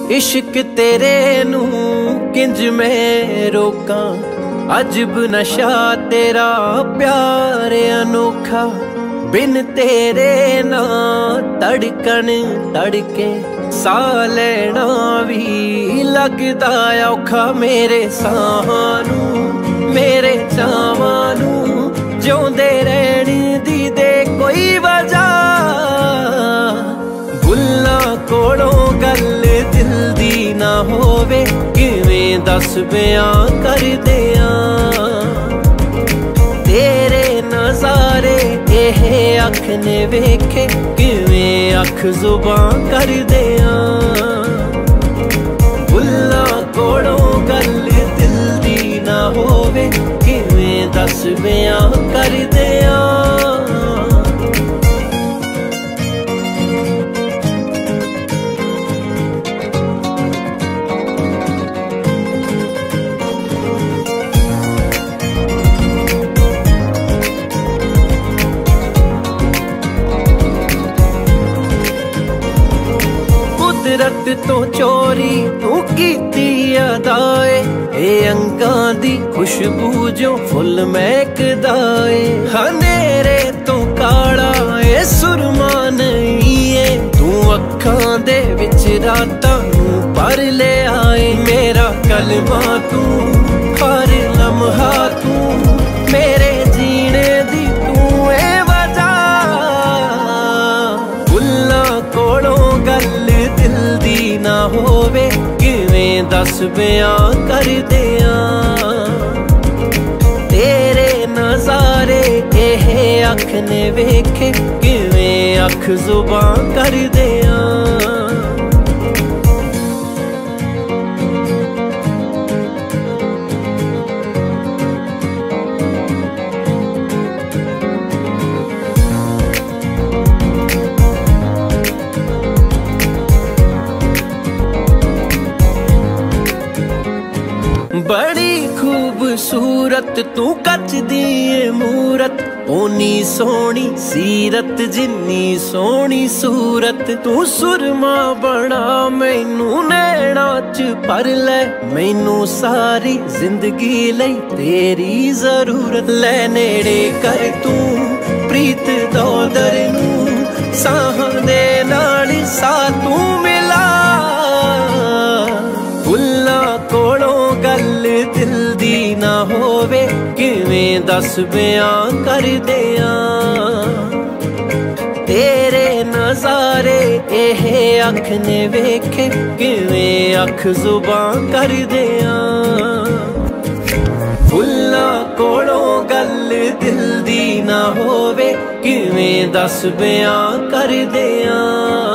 इश्क तेरे नू किंज मैं रोकां, अजब नशा तेरा प्यार अनोखा। बिन तेरे ना धड़कन धड़के, सा लेना भी लगदा औखा। मेरे साहां नू मेरे चावां नू जिउंदे रहण दी दे कोई वजह। बुल्लां कोलों गल दिल दी ना होवे, किवें दस बयां कर दियां। तेरे नज़ारे एह अख ने वेखे, किवें अख जुबां कर दियां। बुल्लां कोलों गल दिल दी ना होवे, किवें दस बयां कर दियां। कुदरत तो चोरी तू कीती अदाए, ए अंगां दी खुशबू जो फुल महकदा ए। हनेरे तो काला ए सुरमा नहीं ए, तू अखां दे विच रातां नू पर ले आए। मेरा कलमा तू हर लम्हा तू, मेरे जीने दी तू ए वजह। बुल्लां कोलों गल दिल दी ना होवे, किवें दस बयां कर दियां। तेरे नज़ारे एह अख ने वेखे, किवें अख जुबां कर दियां। बड़ी खूबसूरत तू कच दी मूरत, ओनी सोनी सीरत जिन्नी सोनी सूरत। तू सुरमा बना मैनू नैना च भर लै, मैनू सारी जिंदगी लई तेरी जरूरत। लै नेड़े कर तू प्रीत दौदर नू, साहां दे नाल सा तू मिला। बुल्लां कोलों गल दिल दी ना होवे, किवें दस बयां कर दियां। तेरे नज़ारे एह अख ने वेखे, किवें अख जुबां कर दियां। बुल्लां कोलों गल दिल दी ना होवे, किवें दस बयां कर दियां।